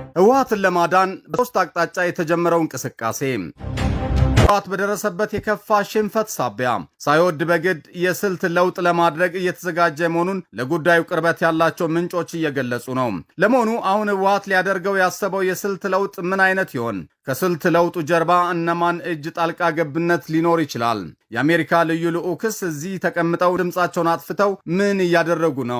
ህወሓትን ለማዳን በሶስት አቅጣጫ የተጀመረው እንቅስቃሴ ህወሓት በደረሰበት የከፋ ሽንፈት ሳቢያ ሳይወድ በግድ የስልት ለውጥ ለማድረግ እየተዘጋጀ መሆኑን ለጉዳዩ ቅርበት ያላቸው ምንጮች እየገለጹ ነው። ለመሆኑ አሁን ህወሓት ሊያደርገው ያሰበው የስልት ለውጥ ምን አይነት ይሆን? ከስልት ለውጡ ጀርባ እነማን እጅ ጣልቃ ገብነት ሊኖር ይችላል? የአሜሪካ ልዩ ልዑክስ እዚህ ተቀምጠው ድምጻቸውን አጥፍተው ምን እያደረጉ ነው?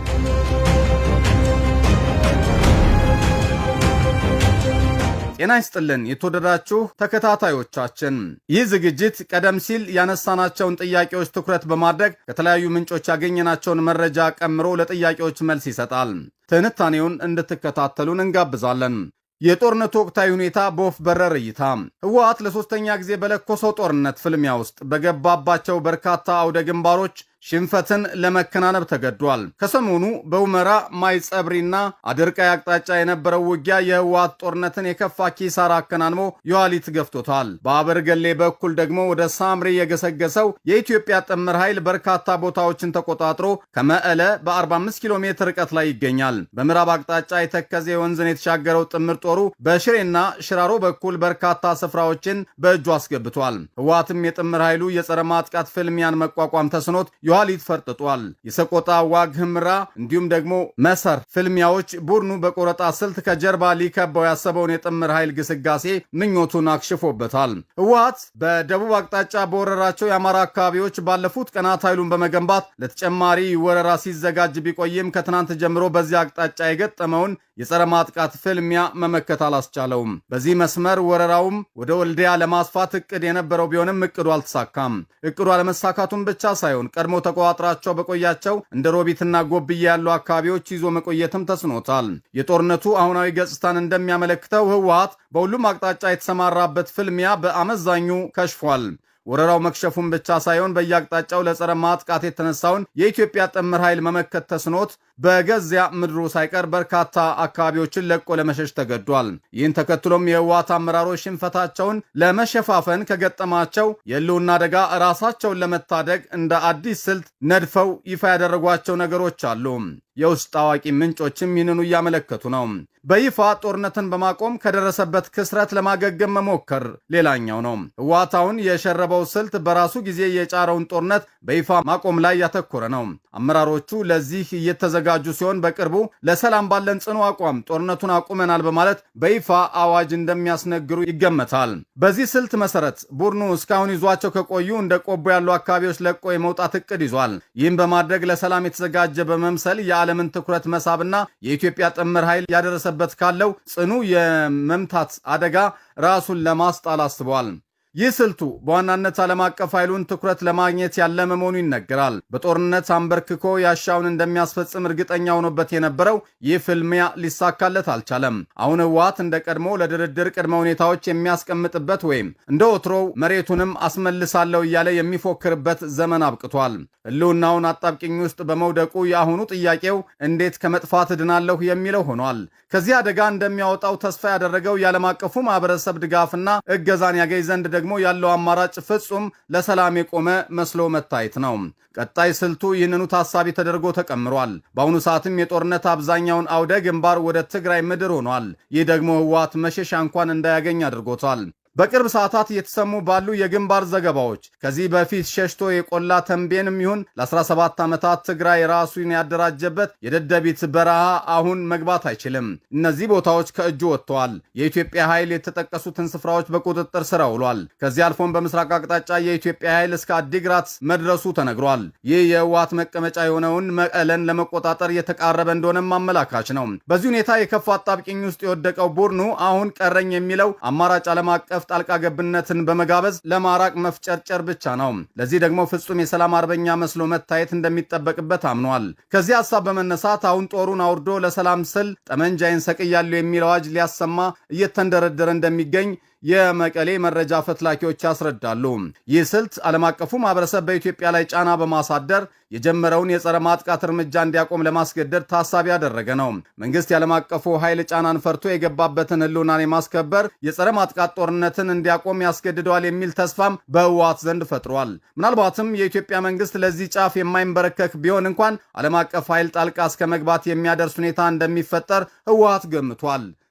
ጤና ይስጥልን የተወደዳችሁ ተከታታዮቻችን፣ ይህ ዝግጅት ቀደም ሲል ያነሳናቸውን ጥያቄዎች ትኩረት በማድረግ ከተለያዩ ምንጮች ያገኘናቸውን መረጃ ቀምሮ ለጥያቄዎች መልስ ይሰጣል። ትንታኔውን እንድትከታተሉን እንጋብዛለን። የጦርነቱ ወቅታዊ ሁኔታ በወፍ በረር እይታ ህወሓት ለሶስተኛ ጊዜ በለኮሰው ጦርነት ፍልሚያ ውስጥ በገባባቸው በርካታ አውደ ግንባሮች ሽንፈትን ለመከናነብ ተገዷል። ከሰሞኑ በኡመራ ማይጸብሪና አድርቃይ አቅጣጫ የነበረው ውጊያ የህወሓት ጦርነትን የከፋ ኪሳራ አከናንሞ የኋሊት ገፍቶታል። በአበርገሌ በኩል ደግሞ ወደ ሳምሪ የገሰገሰው የኢትዮጵያ ጥምር ኃይል በርካታ ቦታዎችን ተቆጣጥሮ ከመቀለ በ45 ኪሎ ሜትር ርቀት ላይ ይገኛል። በምዕራብ አቅጣጫ የተከዜ ወንዝን የተሻገረው ጥምር ጦሩ በሽሬና ሽራሮ በኩል በርካታ ስፍራዎችን በእጁ አስገብቷል። ህወሓትም የጥምር ኃይሉ የጸረ ማጥቃት ፍልሚያን መቋቋም ተስኖት የኋሊት ፈርጥጧል። የሰቆጣ ዋግ ህምራ እንዲሁም ደግሞ መሰር ፍልሚያዎች ቡድኑ በቆረጣ ስልት ከጀርባ ሊከባው ያሰበውን የጥምር ኃይል ግስጋሴ ምኞቱን አክሽፎበታል። ህወሓት በደቡብ አቅጣጫ በወረራቸው የአማራ አካባቢዎች ባለፉት ቀናት ኃይሉን በመገንባት ለተጨማሪ ወረራ ሲዘጋጅ ቢቆይም ከትናንት ጀምሮ በዚህ አቅጣጫ የገጠመውን የጸረ ማጥቃት ፍልሚያ መመከት አላስቻለውም። በዚህ መስመር ወረራውም ወደ ወልዲያ ለማስፋት እቅድ የነበረው ቢሆንም እቅዱ አልተሳካም። እቅዱ አለመሳካቱን ብቻ ሳይሆን ቀድሞ ተቋጥራቸው በቆያቸው እንደ ሮቢትና ጎብዬ ያሉ አካባቢዎች ይዞ መቆየትም ተስኖታል። የጦርነቱ አሁናዊ ገጽታን እንደሚያመለክተው ህወሓት በሁሉም አቅጣጫ የተሰማራበት ፍልሚያ በአመዛኙ ከሽፏል። ወረራው መክሸፉን ብቻ ሳይሆን በየአቅጣጫው ለጸረ ማጥቃት የተነሳውን የኢትዮጵያ ጥምር ኃይል መመከት ተስኖት በገዚያ ምድሩ ሳይቀር በርካታ አካባቢዎችን ለቆ ለመሸሽ ተገዷል። ይህን ተከትሎም የህወሓት አመራሮች ሽንፈታቸውን ለመሸፋፈን ከገጠማቸው የህልውና አደጋ ራሳቸውን ለመታደግ እንደ አዲስ ስልት ነድፈው ይፋ ያደረጓቸው ነገሮች አሉ። የውስጥ አዋቂ ምንጮችም ይህንኑ እያመለከቱ ነው። በይፋ ጦርነትን በማቆም ከደረሰበት ክስረት ለማገገም መሞከር ሌላኛው ነው። ህወሓት አሁን የሸረበው ስልት በራሱ ጊዜ የጫረውን ጦርነት በይፋ ማቆም ላይ ያተኮረ ነው። አመራሮቹ ለዚህ እየተዘጋጁ ሲሆን በቅርቡ ለሰላም ባለን ጽኑ አቋም ጦርነቱን አቁመናል በማለት በይፋ አዋጅ እንደሚያስነግሩ ይገመታል። በዚህ ስልት መሰረት ቡድኑ እስካሁን ይዟቸው ከቆዩ እንደ ቆቦ ያሉ አካባቢዎች ለቆ የመውጣት እቅድ ይዟል። ይህም በማድረግ ለሰላም የተዘጋጀ በመምሰል የዓለምን ትኩረት መሳብና የኢትዮጵያ ጥምር ኃይል ያደረሰበት ካለው ጽኑ የመምታት አደጋ ራሱን ለማስጣል አስቧል። ይህ ስልቱ በዋናነት ዓለም አቀፍ ኃይሉን ትኩረት ለማግኘት ያለመ መሆኑ ይነገራል። በጦርነት አንበርክኮ ያሻውን እንደሚያስፈጽም እርግጠኛ ሆኖበት የነበረው ይህ ፍልሚያ ሊሳካለት አልቻለም። አሁን ህወሓት እንደ ቀድሞ ለድርድር ቅድመ ሁኔታዎች የሚያስቀምጥበት ወይም እንደ ወትሮው መሬቱንም አስመልሳለሁ እያለ የሚፎክርበት ዘመን አብቅቷል። ህልውናውን አጣብቂኝ ውስጥ በመውደቁ የአሁኑ ጥያቄው እንዴት ከመጥፋት እድናለሁ የሚለው ሆኗል። ከዚህ አደጋ እንደሚያወጣው ተስፋ ያደረገው የዓለም አቀፉ ማህበረሰብ ድጋፍና እገዛን ያገኝ ዘንድ ደግሞ ያለው አማራጭ ፍጹም ለሰላም የቆመ መስሎ መታየት ነው። ቀጣይ ስልቱ ይህንኑ ታሳቢ ተደርጎ ተቀምሯል። በአሁኑ ሰዓትም የጦርነት አብዛኛውን አውደ ግንባር ወደ ትግራይ ምድር ሆኗል። ይህ ደግሞ ህወሓት መሸሻ እንኳን እንዳያገኝ አድርጎታል። በቅርብ ሰዓታት እየተሰሙ ባሉ የግንባር ዘገባዎች ከዚህ በፊት ሸሽቶ የቆላ ተንቤንም ይሁን ለ17 ዓመታት ትግራይ ራሱን ያደራጀበት የደደቢት በረሃ አሁን መግባት አይችልም። እነዚህ ቦታዎች ከእጁ ወጥተዋል። የኢትዮጵያ ኃይል የተጠቀሱትን ስፍራዎች በቁጥጥር ስር አውሏል። ከዚህ አልፎም በምስራቅ አቅጣጫ የኢትዮጵያ ኃይል እስከ አዲግራት መድረሱ ተነግሯል። ይህ የህወሓት መቀመጫ የሆነውን መቀለን ለመቆጣጠር እየተቃረበ እንደሆነም አመላካች ነው። በዚህ ሁኔታ የከፋ አጣብቂኝ ውስጥ የወደቀው ቡድኑ አሁን ቀረኝ የሚለው አማራጭ ዓለም አቀፍ ጣልቃ ገብነትን በመጋበዝ ለማራቅ መፍጨርጨር ብቻ ነው። ለዚህ ደግሞ ፍጹም የሰላም አርበኛ መስሎ መታየት እንደሚጠበቅበት አምኗል። ከዚህ ሐሳብ በመነሳት አሁን ጦሩን አውርዶ ለሰላም ስል ጠመንጃዬን ሰቅያለሁ የሚል አዋጅ ሊያሰማ እየተንደረደረ እንደሚገኝ የመቀሌ መረጃ ፈትላኪዎች ያስረዳሉ። ይህ ስልት ዓለም አቀፉ ማህበረሰብ በኢትዮጵያ ላይ ጫና በማሳደር የጀመረውን የጸረ ማጥቃት እርምጃ እንዲያቆም ለማስገደድ ታሳቢ ያደረገ ነው። መንግስት የዓለም አቀፉ ኃይል ጫናን ፈርቶ የገባበትን ህልውናን የማስከበር የጸረ ማጥቃት ጦርነትን እንዲያቆም ያስገድደዋል የሚል ተስፋም በህወሓት ዘንድ ፈጥሯል። ምናልባትም የኢትዮጵያ መንግስት ለዚህ ጫፍ የማይንበረከክ ቢሆን እንኳን ዓለም አቀፍ ኃይል ጣልቃ እስከ መግባት የሚያደርስ ሁኔታ እንደሚፈጠር ህወሓት ገምቷል።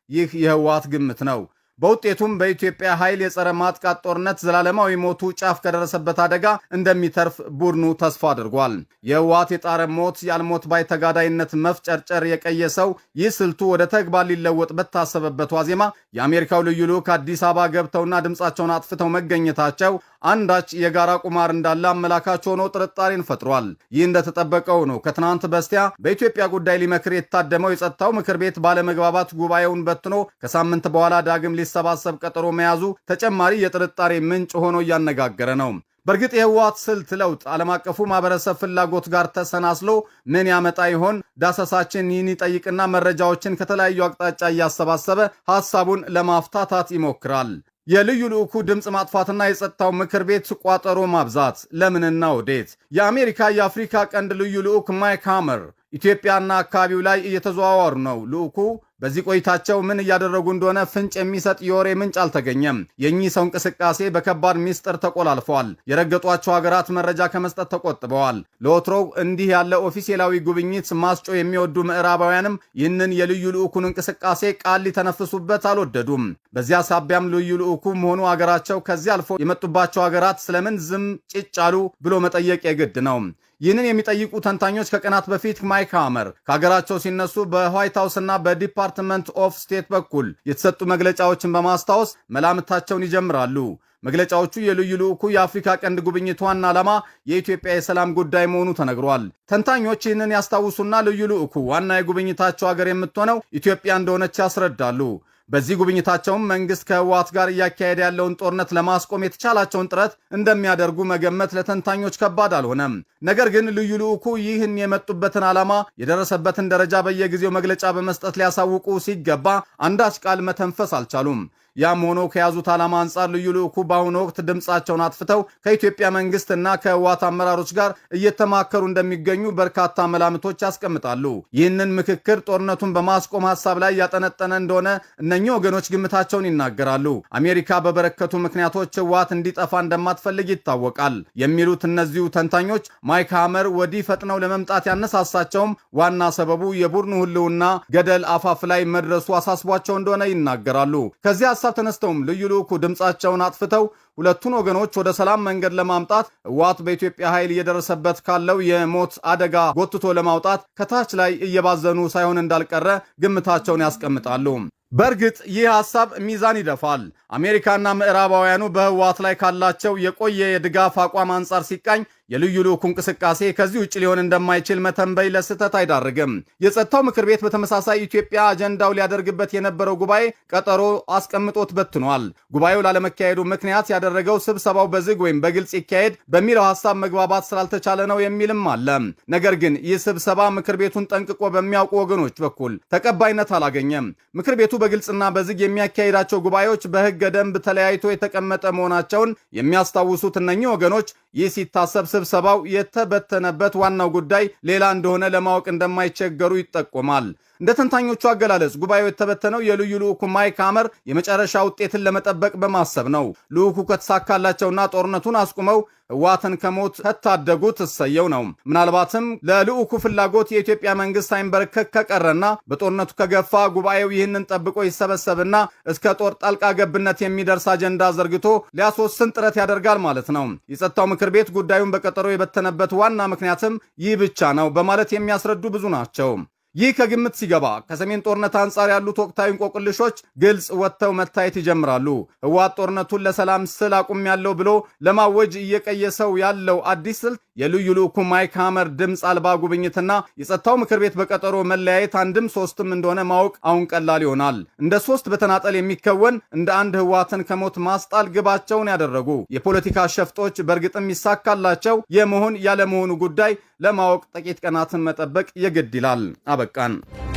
ይህ የህወሓት ግምት ነው። በውጤቱም በኢትዮጵያ ኃይል የጸረ ማጥቃት ጦርነት ዘላለማዊ ሞቱ ጫፍ ከደረሰበት አደጋ እንደሚተርፍ ቡድኑ ተስፋ አድርጓል። የህወሓት የጣረ ሞት ያልሞት ባይ ተጋዳይነት መፍጨርጨር የቀየሰው ይህ ስልቱ ወደ ተግባር ሊለወጥ በታሰበበት ዋዜማ የአሜሪካው ልዩ ልዑክ አዲስ አበባ ገብተውና ድምፃቸውን አጥፍተው መገኘታቸው አንዳች የጋራ ቁማር እንዳለ አመላካች ሆኖ ጥርጣሬን ፈጥሯል። ይህ እንደተጠበቀው ነው። ከትናንት በስቲያ በኢትዮጵያ ጉዳይ ሊመክር የታደመው የጸጥታው ምክር ቤት ባለመግባባት ጉባኤውን በትኖ ከሳምንት በኋላ ዳግም ሊሰባሰብ ቀጠሮ መያዙ ተጨማሪ የጥርጣሬ ምንጭ ሆኖ እያነጋገረ ነው። በእርግጥ የህወሓት ስልት ለውጥ ዓለም አቀፉ ማህበረሰብ ፍላጎት ጋር ተሰናስሎ ምን ያመጣ ይሆን? ዳሰሳችን ይህን ይጠይቅና መረጃዎችን ከተለያዩ አቅጣጫ እያሰባሰበ ሐሳቡን ለማፍታታት ይሞክራል። የልዩ ልዑኩ ድምፅ ማጥፋትና የጸጥታው ምክር ቤት ቋጠሮ ማብዛት ለምንና ወዴት? የአሜሪካ የአፍሪካ ቀንድ ልዩ ልዑክ ማይክ ሃመር ኢትዮጵያና አካባቢው ላይ እየተዘዋወሩ ነው። ልዑኩ በዚህ ቆይታቸው ምን እያደረጉ እንደሆነ ፍንጭ የሚሰጥ የወሬ ምንጭ አልተገኘም። የእኚህ ሰው እንቅስቃሴ በከባድ ሚስጥር ተቆላልፏል። የረገጧቸው ሀገራት መረጃ ከመስጠት ተቆጥበዋል። ለወትሮው እንዲህ ያለ ኦፊሴላዊ ጉብኝት ማስጮ የሚወዱ ምዕራባውያንም ይህንን የልዩ ልዑኩን እንቅስቃሴ ቃል ሊተነፍሱበት አልወደዱም። በዚያ ሳቢያም ልዩ ልዑኩም ሆኑ ሀገራቸው ከዚህ አልፎ የመጡባቸው ሀገራት ስለምን ዝም ጭጭ አሉ ብሎ መጠየቅ የግድ ነው። ይህንን የሚጠይቁ ተንታኞች ከቀናት በፊት ማይክ ሃመር ከሀገራቸው ሲነሱ በዋይት ሃውስና በዲፓርትመንት ኦፍ ስቴት በኩል የተሰጡ መግለጫዎችን በማስታወስ መላምታቸውን ይጀምራሉ። መግለጫዎቹ የልዩ ልዑኩ የአፍሪካ ቀንድ ጉብኝት ዋና ዓላማ የኢትዮጵያ የሰላም ጉዳይ መሆኑ ተነግሯል። ተንታኞች ይህንን ያስታውሱና ልዩ ልዑኩ ዋና የጉብኝታቸው ሀገር የምትሆነው ኢትዮጵያ እንደሆነች ያስረዳሉ። በዚህ ጉብኝታቸውም መንግስት ከህወሓት ጋር እያካሄደ ያለውን ጦርነት ለማስቆም የተቻላቸውን ጥረት እንደሚያደርጉ መገመት ለተንታኞች ከባድ አልሆነም። ነገር ግን ልዩ ልዑኩ ይህን የመጡበትን ዓላማ የደረሰበትን ደረጃ በየጊዜው መግለጫ በመስጠት ሊያሳውቁ ሲገባ አንዳች ቃል መተንፈስ አልቻሉም። ያም ሆኖ ከያዙት ዓላማ አንጻር ልዩ ልዑኩ በአሁኑ ወቅት ድምፃቸውን አጥፍተው ከኢትዮጵያ መንግስትና ከህወሓት አመራሮች ጋር እየተማከሩ እንደሚገኙ በርካታ መላምቶች ያስቀምጣሉ። ይህንን ምክክር ጦርነቱን በማስቆም ሐሳብ ላይ ያጠነጠነ እንደሆነ እነኚህ ወገኖች ግምታቸውን ይናገራሉ። አሜሪካ በበረከቱ ምክንያቶች ህወሓት እንዲጠፋ እንደማትፈልግ ይታወቃል የሚሉት እነዚሁ ተንታኞች ማይክ ሃመር ወዲህ ፈጥነው ለመምጣት ያነሳሳቸውም ዋና ሰበቡ የቡድኑ ህልውና ገደል አፋፍ ላይ መድረሱ አሳስቧቸው እንደሆነ ይናገራሉ። ከዚህ ሐሳብ ተነስተውም ልዩ ልዑኩ ድምፃቸውን አጥፍተው ሁለቱን ወገኖች ወደ ሰላም መንገድ ለማምጣት ህወሓት በኢትዮጵያ ኃይል እየደረሰበት ካለው የሞት አደጋ ጎትቶ ለማውጣት ከታች ላይ እየባዘኑ ሳይሆን እንዳልቀረ ግምታቸውን ያስቀምጣሉ። በእርግጥ ይህ ሐሳብ ሚዛን ይደፋል። አሜሪካና ምዕራባውያኑ በህወሓት ላይ ካላቸው የቆየ የድጋፍ አቋም አንጻር ሲቃኝ የልዩ ልዑኩ እንቅስቃሴ ከዚህ ውጭ ሊሆን እንደማይችል መተንበይ ለስህተት አይዳርግም። የጸጥታው ምክር ቤት በተመሳሳይ ኢትዮጵያ አጀንዳው ሊያደርግበት የነበረው ጉባኤ ቀጠሮ አስቀምጦት በትኗል። ጉባኤው ላለመካሄዱ ምክንያት ያደረገው ስብሰባው በዝግ ወይም በግልጽ ይካሄድ በሚለው ሐሳብ መግባባት ስላልተቻለ ነው የሚልም አለ። ነገር ግን ይህ ስብሰባ ምክር ቤቱን ጠንቅቆ በሚያውቁ ወገኖች በኩል ተቀባይነት አላገኘም። ምክር ቤቱ በግልጽና በዝግ የሚያካሂዳቸው ጉባኤዎች በህገ ደንብ ተለያይቶ የተቀመጠ መሆናቸውን የሚያስታውሱት እነኚህ ወገኖች ይህ ሲታሰብ ስብሰባው የተበተነበት ዋናው ጉዳይ ሌላ እንደሆነ ለማወቅ እንደማይቸገሩ ይጠቆማል። እንደ ተንታኞቹ አገላለጽ ጉባኤው የተበተነው የልዩ ልዑኩ ማይክ ሃመር የመጨረሻ ውጤትን ለመጠበቅ በማሰብ ነው። ልዑኩ ከተሳካላቸውና ጦርነቱን አስቁመው ህወሓትን ከሞት ከታደጉት እሰየው ነው። ምናልባትም ለልዑኩ ፍላጎት የኢትዮጵያ መንግስት ሳይንበረከክ ከቀረና በጦርነቱ ከገፋ ጉባኤው ይህንን ጠብቆ ይሰበሰብና እስከ ጦር ጣልቃ ገብነት የሚደርስ አጀንዳ ዘርግቶ ሊያስወስን ጥረት ያደርጋል ማለት ነው። የጸጥታው ምክር ቤት ጉዳዩን በቀጠሮ የበተነበት ዋና ምክንያትም ይህ ብቻ ነው በማለት የሚያስረዱ ብዙ ናቸው። ይህ ከግምት ሲገባ ከሰሜን ጦርነት አንጻር ያሉት ወቅታዊ እንቆቅልሾች ግልጽ ወጥተው መታየት ይጀምራሉ። ህወሓት ጦርነቱን ለሰላም ስል አቁሜያለሁ ብሎ ለማወጅ እየቀየሰው ያለው አዲስ ስልት የልዩ ልዑኩ ማይክ ሃመር ድምፅ አልባ ጉብኝትና የጸጥታው ምክር ቤት በቀጠሮ መለያየት አንድም ሶስትም እንደሆነ ማወቅ አሁን ቀላል ይሆናል። እንደ ሶስት በተናጠል የሚከወን እንደ አንድ ህወሓትን ከሞት ማስጣል ግባቸውን ያደረጉ የፖለቲካ ሸፍጦች በእርግጥም ይሳካላቸው የመሆን ያለመሆኑ ጉዳይ ለማወቅ ጥቂት ቀናትን መጠበቅ የግድ ይላል። አበቃን።